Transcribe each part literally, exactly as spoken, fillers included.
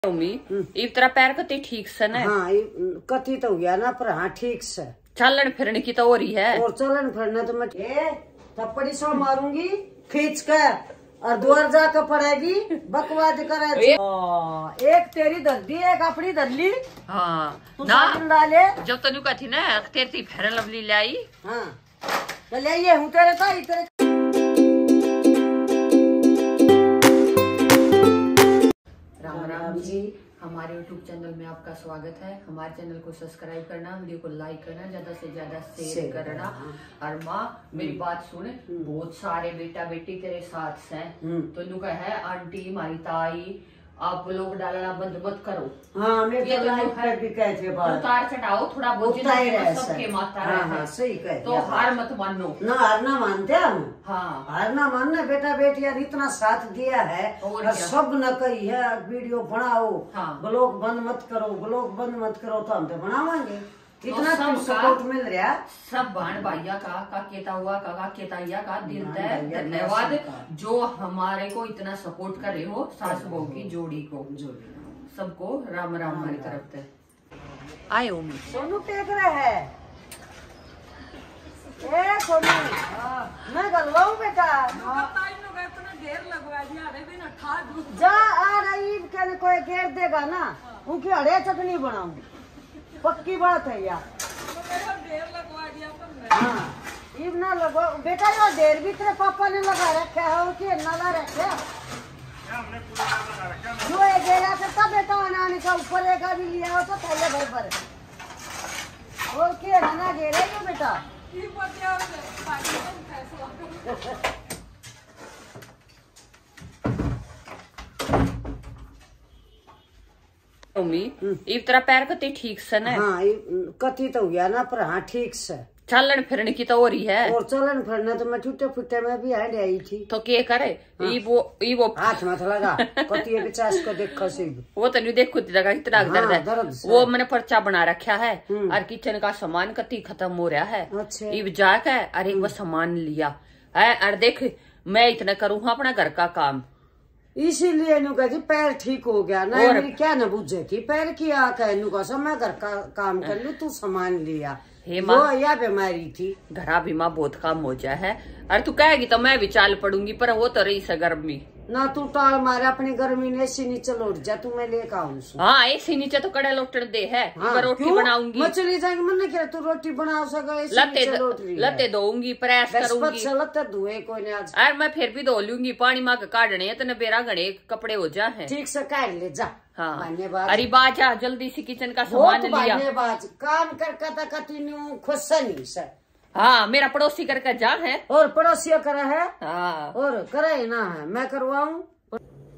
इस तरह पैर कति ठीक से न हाँ कति तो गया ना पर हाँ ठीक से चलन फिरने की तो हो रही है और चलन फिरने तो मैं थप्पड़ी सौ मारूंगी खींच कर और द्वार जाकर पड़ेगी बकवाद करे एक तेरी दर्दी एक अपनी दल्ली हाँ ना डाले जब तनु का थी ना तेरी फेरन लवली लाई हाँ तो ले ये हूँ तेरे तो तेरे राम राम जी हमारे यूट्यूब चैनल में आपका स्वागत है। हमारे चैनल को सब्सक्राइब करना, वीडियो को लाइक करना, ज्यादा से ज्यादा शेयर करना। और माँ मेरी बात सुन, बहुत सारे बेटा बेटी तेरे साथ हैं तो नु का है आंटी हमारी ताई आप लोग डालना बंद मत करो। हाँ मैं तो लाइक कर भी कहते बात उतार चढ़ाओ थोड़ा बहुत सबके माता हाँ, हाँ, सही कह तो हार मत मानो ना हार ना मानते हम हाँ हार ना मानना बेटा बेटी यार इतना साथ दिया है और और सब न कही है वीडियो बनाओ हाँ। ब्लॉग बंद मत करो ब्लॉग बंद मत करो तो हम तो बनावांगे इतना तो सपोर्ट मिल रहा सब बहन भाइया का का केता हुआ का का केताइया का दिल है धन्यवाद जो हमारे को इतना सपोर्ट कर रहे हो सास बहू की जोड़ी को जोड़ी सबको राम राम हमारी तरफ से आए उम्मीद सोनू टेक रहे है ए सोनू मैं गलवाऊं बेटा जा आ रही के कोई घेर देगा ना उनकी हरे चटनी बनाऊंगी पक्की बात है यार हाँ इब ना लगो बेटा यो देर भी तेरे पापा ने लगा रखा है और क्या नाला रखे जो ये गेला करता बेटा बनाने का ऊपर एक भी लिया हो तो पहले भर पर और क्या ना गेले क्यों बेटा इस तरह पैर कति ठीक से न हाँ कति तो गया ना पर हाँ ठीक से चलन फिरने की तो हो रही है और चलन फिरने तो मैं टूटे फुटे में भी हैंड आई थी तो क्या करे हाँ। ई वो ई वो हाथ मत लगा कति पचास को देखो सी वो तो नहीं देखो जगह इतना हाँ, दर्द है दर्द वो मैंने पर्चा बना रखा है और किचन का सामान कति खत्म हो रहा है अच्छा ई जाके और एक वो सामान लिया है और देख मैं इतना करूँ अपना घर का काम इसीलिए नु कहती पैर ठीक हो गया ना मेरी क्या न बुझे थी पैर की आ कह नु का मैं घर का काम कर लू तू सामान लिया वो या बीमारी थी घरा बीमा बहुत काम हो जाए है अरे तू कहेगी तो मैं भी चाल पड़ूंगी पर वो तो रही से गर्मी ना तू टाल मारे अपनी गर्मी ने ऐसी नीचे लौट जा तू मैं लेकर आऊँ हाँ ऐसी नीचे तो कड़े लोटन दे है हाँ, रोटी बनाऊंगी मैं चली जाएंगी मन क्या तू रोटी बना सके लते लते धोऊंगी प्रेस करूंगी लते धोए कोई नहीं आज अरे मैं फिर भी धो लूंगी पानी माँ काटने तो बेरा घड़े कपड़े हो जाए ठीक से काट ले जा हाँ अरे बाजा जल्दी से किचन का सामान लिया बाज काम कर कर कंटिन्यू खुश नहीं सर हाँ मेरा पड़ोसी करके जा है और पड़ोसी करा है हाँ और करे ना है मैं करवाऊं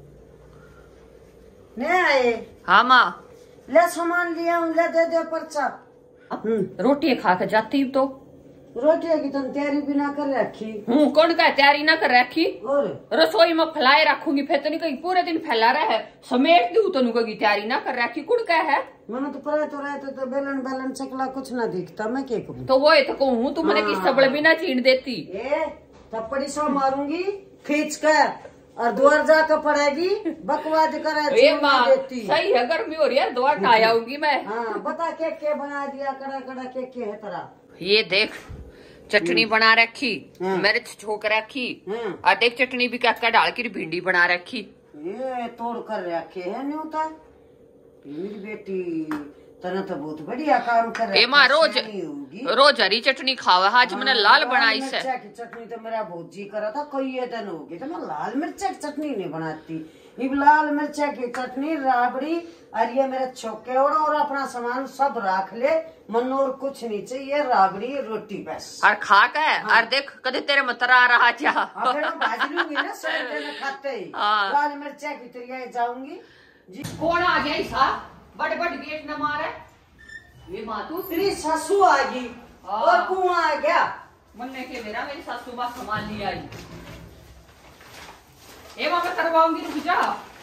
नहीं आए हाँ माँ ले सामान लिया हूँ ले दे दे पर्चा रोटी खा के जाती तो रोटी की तुम तैयारी भी ना कर रखी हूँ कौन का तैयारी ना कर रखी और रसोई में फैलाए रखूंगी फिर तो नहीं कहीं पूरे दिन फैला रहा है समेट दू तो कहीं तैयारी ना कर रखी कुड़ का है मैंने तो पढ़े तो रहते तो बेलन बेलन चकला कुछ ना दिखता मैं क्या कहूँ तो वो तो कहूँ तू मैंने किस सबड़ भी ना चीन देती ए थप्पड़ी सौ मारूंगी खींच कर और द्वार जाकर पड़ेगी बकवाद कर सही है गर्मी हो रही है द्वार ना आऊंगी मैं हाँ बता के के बना दिया कड़ा कड़ा के के है तेरा ये देख चटनी बना रखी मिर्च छोक रखी और देख चटनी भी क्या डाल के भिंडी बना रखी ये तोड़ कर रखे है नहीं होता मेरी बेटी तना तो बहुत बढ़िया काम कर रही है रोज रोज हरी चटनी खावा आज मैंने लाल बनाई से की चटनी तो मेरा बहुत जी करा था कोई ये दिन होगी तो मैं लाल मिर्चा की चटनी नहीं बनाती ये लाल मिर्चा की चटनी राबड़ी और ये मेरे छोके और अपना सामान सब रख ले मन और कुछ नहीं चाहिए राबड़ी रोटी बस और खा के हाँ। और देख कदे तेरे मतरा आ रहा जा भाज लूंगी ना सब खाते ही लाल मिर्चा की तैयारी जाऊंगी जी कौन आ गया ईसा बड़ बड़ गेट न मारे ये मातू तेरी सासू आ गई और कुआं आ गया मन्ने के मेरा मेरी सासू माँ सामान ले आई ए माँ मैं करवाऊंगी रुक जा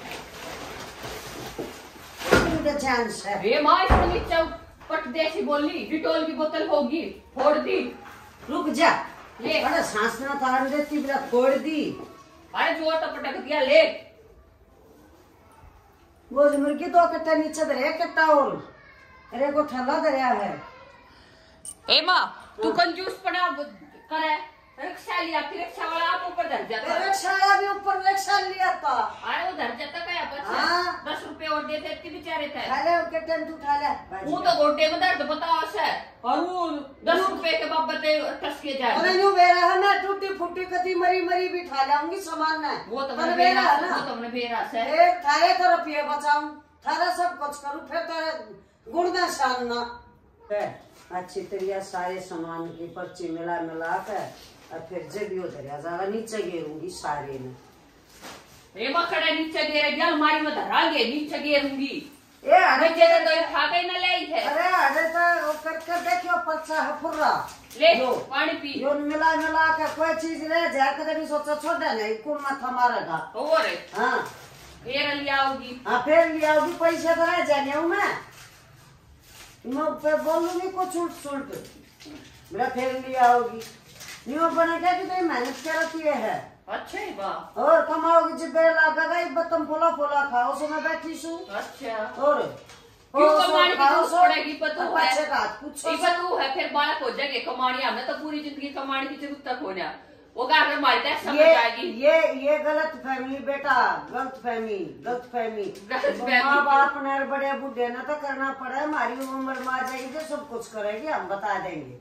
चांस है ए माँ इसको नीचे पट देसी बोली डिटोल की बोतल होगी फोड़ दी रुक जा ले अरे सांस ना तार देती बिना फोड़ दी अरे जो तो पटक दिया ले गोज मुर्गी दो कट्टा नीचे दरिया कट्टा और अरे को ठल्ला दरिया है। ए माँ तू कंजूस पना करे रिक्शा लिया फिर रिक्शा वाला आप ऊपर धर जाता है। रिक्शा वाला भी ऊपर रिक्शा लिया था। अरे वो धर जाता क्या बच्चा? हाँ। दस रुपए और देते इतने बेचारे थे। खा ले उनके टेंट उठा ले। वो तो गोटे में दर्द बताओ से और वो दस रुपए के बाबते टस के जाए। अरे न्यू बेरा है ना टूटी फूटी कदी मरी मरी भी खा लाऊंगी सामान में। वो तो मैंने बेरा है ना। वो तो मैंने बेरा से। एक थारे तो रुपये बचाऊं थारा सब कुछ करूं फिर तो गुणदा शानना है। अच्छी तरह सारे सामान की पर्ची मिला मिला कर और फिर जब यो दरिया जागा नीचे गिरूंगी सारे में। ए मखड़े नीचे गिर गया अलमारी में धरांगे नीचे गिरूंगी। ए अरे जेदे तो खा के न ले थे। अरे अरे तो वो कर कर देखियो पर्चा है फुर्रा ले पानी पी। यो मिला मिला के कोई चीज रह जाए कदे भी सोचा छोड़ा नहीं कुल माथा मारेगा। और हां फिर लियाओगी। हां फिर लियाओगी पैसे तो रह जाएंगे हूं मैं मैं पे बोलूंगी कुछ उल्ट सुल्ट मेरा फिर लियाओगी न्यू बनेगा कि नहीं मेहनत करती है। अच्छा है वाह। और कमाओगी जब बेरा लागेगा एक बतम फुला फुला खाओ सो मैं बैठी सू। अच्छा और क्यों कमाने की जरूरत पड़ेगी पता है? बच्चे का कुछ ये पता है फिर बालक हो जाएंगे कमानी हमने तो पूरी जिंदगी कमाने की जरूरत तक होना वो क्या अगर मारता है समझ आएगी। ये ये गलत फैमिली बेटा गलत फैमिली गलत फैमिली माँ बाप ने बड़े बूढ़े ना तो करना पड़ा है। हमारी उम्र में आ जाएगी तो सब कुछ करेगी हम बता देंगे।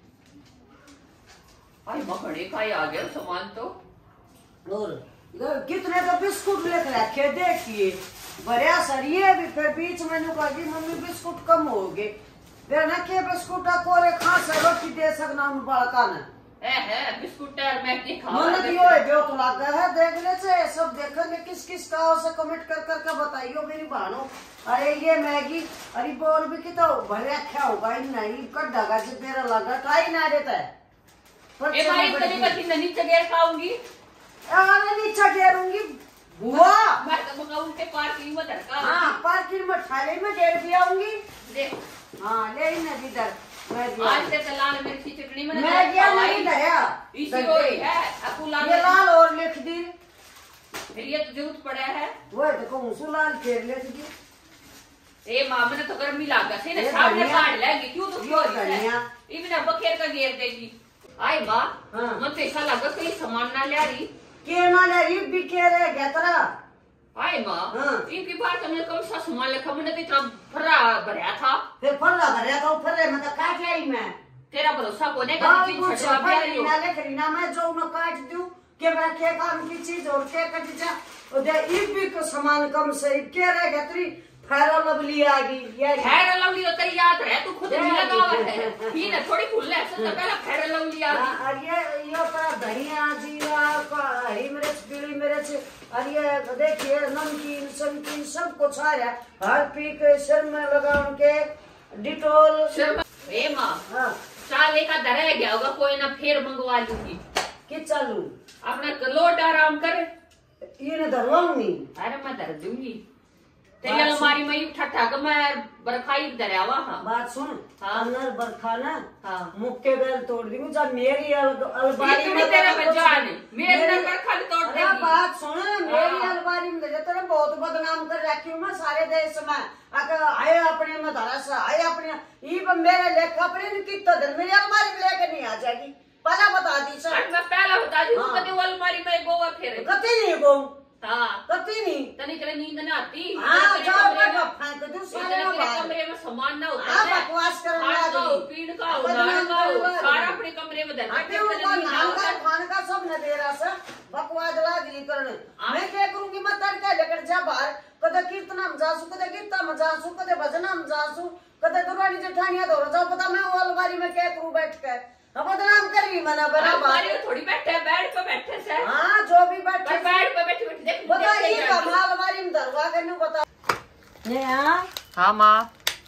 भाई मखड़े का ही आ गया सामान तो। और कितने तो बिस्कुट लेकर रखे देखिए बढ़िया सरिये भी फिर बीच में कही मम्मी बिस्कुट कम हो गए फिर न के बिस्कुट कोरे खास रोटी दे सकना उन बड़का ने ए है बिस्कुट और मैं के खा मन दियो है जो तो लगा है देखने से सब देखेंगे किस किस का से कमेंट कर कर के बताइयो मेरी बहनों। अरे ये मैगी अरे बोल भी कि तो भले अच्छा होगा ही नहीं कट डागा से तेरा लगा टाई ना देता है। ए भाई तनी का तीन नीचे गिर खाऊंगी। अरे नीचे गिरूंगी बुआ मैं तो मगाऊं के पार्किंग में धरका। हां पार्किंग में थाली में गिर भी आऊंगी। ले हां ले इन इधर मैं आज से लाल मिर्ची चटनी में मैं गया नहीं दया इसी होई है आपको लाल ये लाल और लिख दी फिर ये तो जरूरत पड़ा है वो तो कहूं सु लाल फिर लिख दी। ए मां मैंने तो गर्मी लागा से ना सामने काट लेगी क्यों तो क्यों धनिया इतना बखेर का घेर देगी। आई मां मन तो ऐसा लगा कोई सामान ना ले रही के ना ले रही भी के रह गया तेरा। आई मां इनकी बात हमने कम सा सामान लेखा मैंने तो इतना फर्रा भरया था। फिर फर्रा भरया था फर्रे में तो काट लाई मैं तेरा भरोसा कोने का चीज छटवा भी रही हो ना ले करीना मैं जो न काट दूं के मैं के काम की चीज और के कट जा उधर एक भी को सामान कम से के रह गया तेरी फेयर लवली आ गई ये फेयर लवली तो तेरी याद रहे तू खुद नहीं लगावा है ही ना थोड़ी फुल है तो पहला फेयर लवली आ गई। और ये ये पर धनिया जीरा हरी मिर्च पीली मिर्च और ये देखिए नमकीन समकीन सब कुछ आ रहा है हर पी के सिर में लगा के डिटोल सिर ए मां हां चाले का धरे गया होगा कोई ना फिर मंगवा लूंगी कि चलू अपना लोट आराम कर ये न धरवाऊंगी। अरे मैं धर दूंगी तेरी अलमारी में ही ठट्ठा का मैं बरखाई दरियावा। हाँ बात सुन हाँ अंदर बरखा ना हाँ मुक्के बेल तोड़ दी जब मेरी अलमारी में तेरा बजान मेरे बरखा तोड़ दे। बात सुन मेरी अलमारी में तेरे बहुत बदनाम कर रखी हूँ मैं सारे देश में अगर आए अपने में धरा से आए अपने ये मेरे लेखा अपने कितना दिन मेरी अलमारी में लेके नहीं आ जाएगी पहला बता दी सर मैं पहला बता दी कभी अलमारी में गोवा फिर कती नहीं गो हाँ कती नहीं तनी चले नींद ना आती। हाँ जाओ बेटा फेंक दो सारे कमरे में सामान ना होता है बकवास करने लगी पीण का उनार का सारा अपने कमरे में धर के ऊपर नाम का खान का सब न दे रहा सर बकवास लागी करने मैं क्या करूंगी मैं तड़का लेकर जा बाहर कदे कीर्तन हम जासू कदे गीता में जासू कदे भजन हम जासू कदे दुरानी जेठानिया दो जाओ पता मैं वो अलमारी में क्या करूं बैठ कर बदनाम करी मना बना बारी थोड़ी बैठे बेड पे बैठे से हाँ जो भी बैठे बेड पे बैठे बैठे देख बता ये कमाल वाली में दरवा करने बता ने हाँ हाँ माँ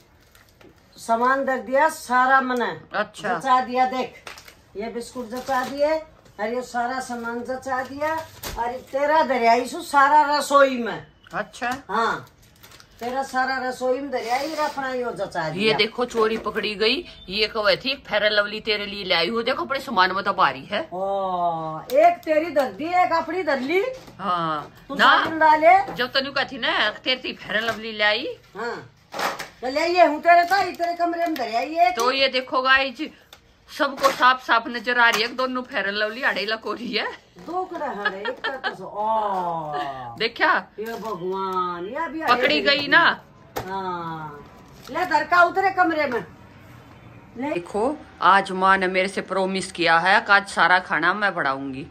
सामान दर दिया सारा मना अच्छा जचा दिया देख ये बिस्कुट जचा दिए और ये सारा सामान जचा दिया और तेरा दरियाई सु सारा रसोई में। अच्छा हाँ तेरा सारा रसोई में दरिया ही रखना ही हो जचा दिया। ये देखो चोरी पकड़ी गई। ये कवे थी फेयर लवली तेरे लिए लाई हूँ। देखो अपने सामान में तो बारी है। ओ, एक तेरी दर्दी एक अपनी दल्ली। हाँ तू ना डाले जब तनु का थी ना तेरी फेयर लवली लाई। हाँ तो ले ये हूँ तेरे तो तेरे कमरे में दरिया ये तो ये देखो गाइस सबको साफ साफ नजर आ रही है। दोनों फेयर लवली अड़े लकोरी है। दो कड़ा है एक तो ओ देखा ये भगवान ये भी पकड़ी गई ना। हाँ ले दर का उतरे कमरे में। देखो आज माँ ने मेरे से प्रोमिस किया है कि आज सारा खाना मैं बढ़ाऊंगी।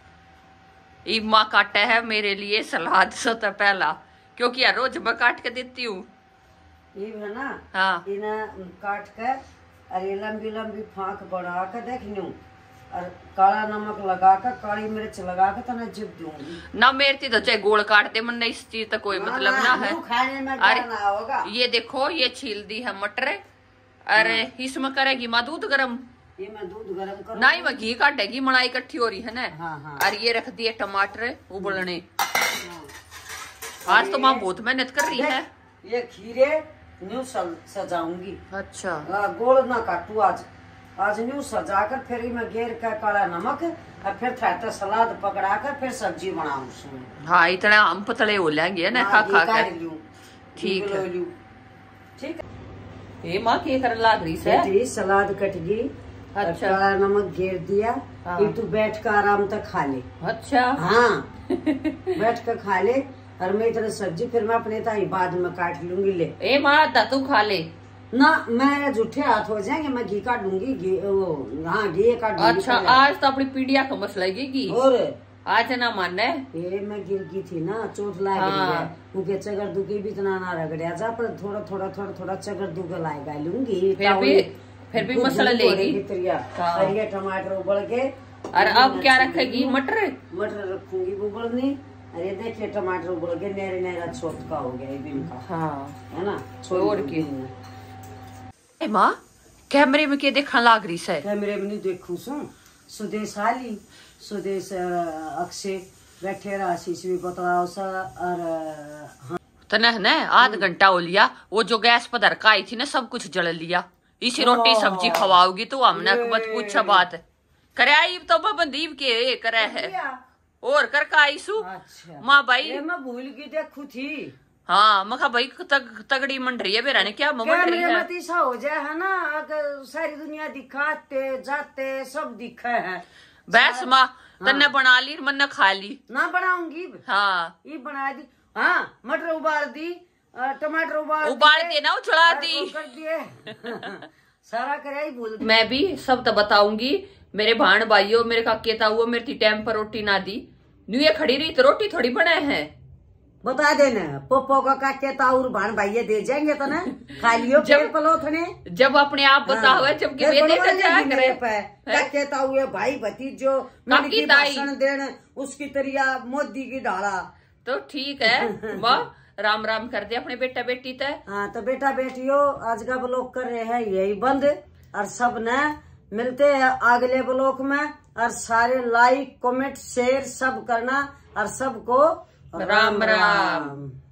ई माँ काटा है मेरे लिए सलाद सबसे पहला, क्योंकि यार रोज मैं काट के देती हूँ। ये है ना हाँ इन्हें काट कर अरे लंबी लंबी फांक बढ़ा कर देख लूं और काला नमक लगा कर काली मिर्च लगा कर तना जिप दूंगी ना। मेरे तो चाहे गोल काट दे मन इस चीज तो कोई मतलब ना है। खाने में अरे ना होगा। ये देखो ये छील दी है मटर। अरे इसमें करेगी माँ दूध गरम। ये मैं दूध गरम करूँ ना ही मैं घी काटेगी मलाई इकट्ठी हो रही है ना। हाँ, हाँ। और ये रख दिए टमाटर उबलने। आज तो माँ बहुत मेहनत कर रही है। ये खीरे न्यू सजाऊंगी। अच्छा गोल ना काटू आज आज न्यू सजा कर फिर मैं घेर का काला नमक और फिर था सलाद पकड़ा कर फिर सब्जी बनाऊं उसमें। हाँ इतना हम पतले हो लेंगे ना खा खा कर। ठीक है ठीक है। ये माँ की कर लाग रही है। सलाद कट गई। अच्छा काला नमक घेर दिया। हाँ। तू बैठ कर आराम तक खा ले। अच्छा हाँ बैठ कर खा ले और मैं इतना सब्जी फिर मैं अपने ताई बाद में काट लूंगी। ले ए माँ तू खा ले ना मैं झूठे हाथ हो जाएंगे। मैं घी काटूंगी घी वो हाँ घी काटूंगी। अच्छा आज तो अपनी पीढ़िया का मसला लगेगी और आज ना मानना है। ये मैं गिर गई थी ना चोट लाग रही है। मुझे चगर दुखी भी इतना ना रगड़िया जा पर थोड़ा थोड़ा थोड़ा थोड़ा चगर दुख लाएगा लूंगी। फिर भी फिर भी मसला लेगी। ये टमाटर उबल के और अब क्या रखेगी मटर मटर रखूंगी उबलनी। अरे देखिए टमाटर उबल के नेरे नेरा छोट का हो गया बिन का। हाँ है ना छोड़ के। माँ कैमरे में क्या देखने लाग रही है। कैमरे में नहीं देखू सु सुदेश आली सुदेश अक्षय बैठे राशीष भी बतलाओ सा और हाँ। तने ने आध घंटा हो लिया। वो जो गैस पर धर का आई थी ना सब कुछ जल लिया। इसी रोटी सब्जी खवाओगी तो हमने मत पूछा बात करे आई तो बंदीप के करे है और कर का आईसु। अच्छा माँ भाई मैं भूल गई देखू थी। हाँ मखा भाई तग, तगड़ी मंड रही है बेरा ने क्या मंड रही है। ऐसा हो जाए है ना अगर सारी दुनिया दिखाते जाते सब दिखा है। बस माँ तन्ने हाँ। बना ली मन खा ली ना बनाऊंगी। हाँ ये बना दी। हाँ मटर उबाल दी टमाटर उबाल उबाल के ना उछला दी कर दिए सारा करे ही बोल। मैं भी सब तो बताऊंगी। मेरे भाण भाइयों मेरे काके ताऊ मेरी टाइम पर रोटी ना दी न्यू ये खड़ी रही तो रोटी थोड़ी बनाए हैं। बता देना पोपो का काके ताऊ भाण भाइये दे जाएंगे तो ना खा लियो जब पलोथने जब अपने आप बताओ है जब के वे करे काके ताऊ भाई भतीजो काकी ताई देने उसकी तरिया मोदी की डाला तो ठीक है। वाह राम राम कर दे अपने बेटा बेटी तय। हाँ तो बेटा बेटियों आज का ब्लॉग कर रहे हैं यही बंद और सब ने मिलते हैं अगले ब्लॉग में और सारे लाइक कमेंट शेयर सब करना और सबको राम राम, राम।